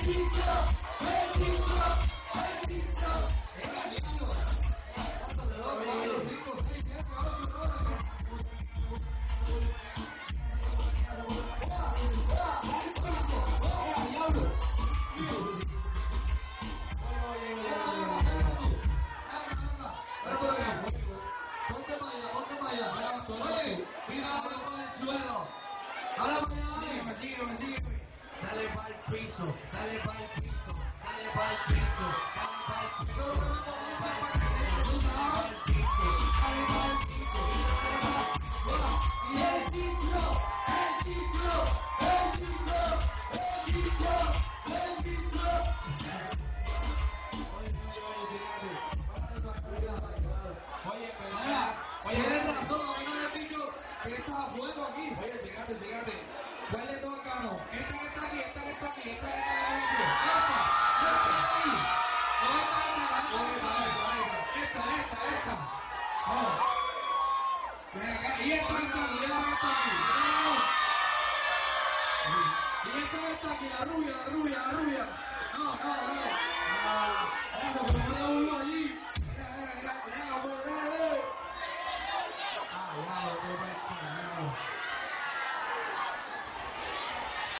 Dale pa'l piso, dale pa'l piso, dale pa'l piso, dale pa'l piso, dale pa'l piso, dale pa'l piso, dale pa'l piso, dale pa'l piso. Y el título, el título, el título, el título, el título. Oye, tienes razón, a mí no me has dicho que estás a fuego aquí. Oye, fíjate. ¿Cuál le toca, no? Esta que está aquí, esta que está aquí, esta que está aquí.